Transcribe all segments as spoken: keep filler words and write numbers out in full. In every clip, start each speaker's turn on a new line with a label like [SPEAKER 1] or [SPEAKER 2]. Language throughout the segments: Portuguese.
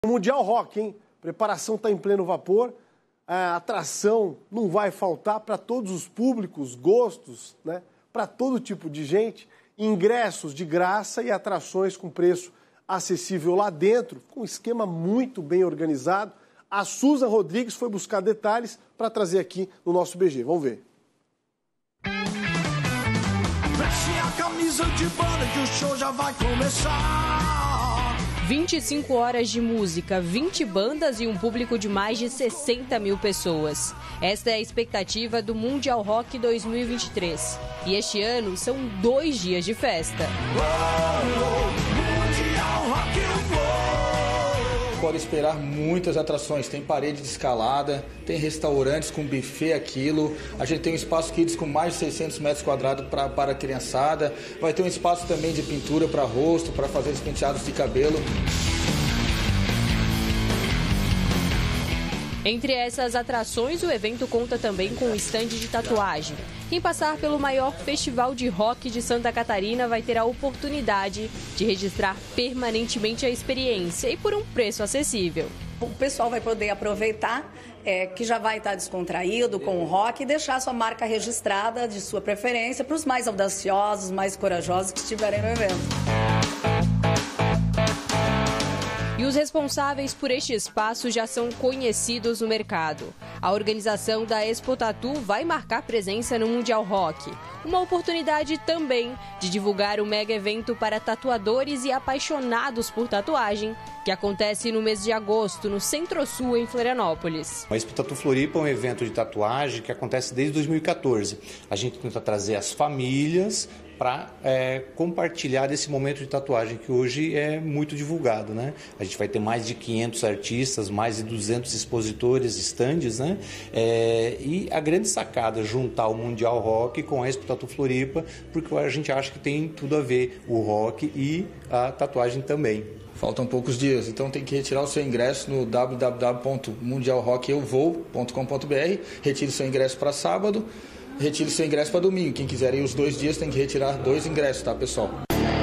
[SPEAKER 1] O Mundial Rock, hein? Preparação está em pleno vapor, a atração não vai faltar para todos os públicos, gostos, né? Para todo tipo de gente, ingressos de graça e atrações com preço acessível lá dentro, com um esquema muito bem organizado. A Susan Rodrigues foi buscar detalhes para trazer aqui no nosso B G. Vamos ver.
[SPEAKER 2] Veste a camisa de banda que o show já vai começar.
[SPEAKER 3] vinte e cinco horas de música, vinte bandas e um público de mais de sessenta mil pessoas. Esta é a expectativa do Mundial Rock dois mil e vinte e três. E este ano são dois dias de festa.
[SPEAKER 4] Pode esperar muitas atrações, tem parede de escalada, tem restaurantes com buffet a quilo, a gente tem um espaço kids com mais de seiscentos metros quadrados pra, para a criançada, vai ter um espaço também de pintura para rosto, para fazer os penteados de cabelo.
[SPEAKER 3] Entre essas atrações, o evento conta também com um estande de tatuagem. Quem passar pelo maior festival de rock de Santa Catarina vai ter a oportunidade de registrar permanentemente a experiência e por um preço acessível.
[SPEAKER 5] O pessoal vai poder aproveitar, é, que já vai estar descontraído com o rock e deixar sua marca registrada de sua preferência para os mais audaciosos, mais corajosos que estiverem no evento.
[SPEAKER 3] E os responsáveis por este espaço já são conhecidos no mercado. A organização da Expo Tatu vai marcar presença no Mundial Rock. Uma oportunidade também de divulgar o mega evento para tatuadores e apaixonados por tatuagem, que acontece no mês de agosto, no Centro-Sul, em Florianópolis.
[SPEAKER 6] A Expo Tatu Floripa é um evento de tatuagem que acontece desde dois mil e quatorze. A gente tenta trazer as famílias para é, compartilhar desse momento de tatuagem que hoje é muito divulgado, né? A gente vai ter mais de quinhentos artistas, mais de duzentos expositores, estandes, né? É, e a grande sacada é juntar o Mundial Rock com a Expo Tatu Floripa, porque a gente acha que tem tudo a ver o rock e a tatuagem também.
[SPEAKER 4] Faltam poucos dias, então tem que retirar o seu ingresso no w w w ponto mundial rock eu vou ponto com ponto b r. Retire seu ingresso para sábado, retire seu ingresso para domingo. Quem quiser ir os dois dias tem que retirar dois ingressos, tá, pessoal?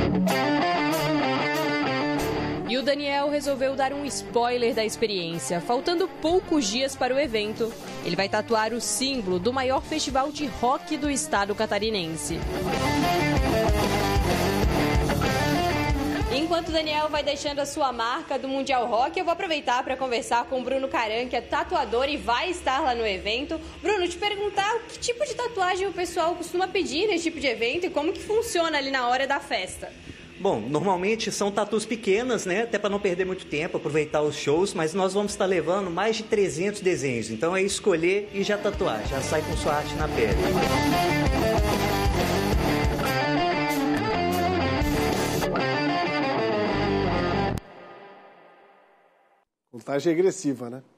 [SPEAKER 3] E o Daniel resolveu dar um spoiler da experiência. Faltando poucos dias para o evento, ele vai tatuar o símbolo do maior festival de rock do estado catarinense. Enquanto o Daniel vai deixando a sua marca do Mundial Rock, eu vou aproveitar para conversar com o Bruno Caran, que é tatuador e vai estar lá no evento. Bruno, te perguntar que tipo de tatuagem o pessoal costuma pedir nesse tipo de evento e como que funciona ali na hora da festa.
[SPEAKER 7] Bom, normalmente são tatus pequenas, né? Até para não perder muito tempo, aproveitar os shows, mas nós vamos estar levando mais de trezentos desenhos. Então é escolher e já tatuar, já sai com sua arte na pele.
[SPEAKER 1] Contagem regressiva, né?